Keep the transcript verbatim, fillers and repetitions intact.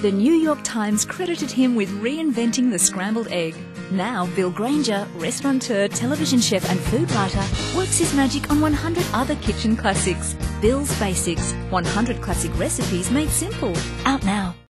The New York Times credited him with reinventing the scrambled egg. Now, Bill Granger, restaurateur, television chef and food writer, works his magic on one hundred other kitchen classics. Bill's Basics, one hundred classic recipes made simple. Out now.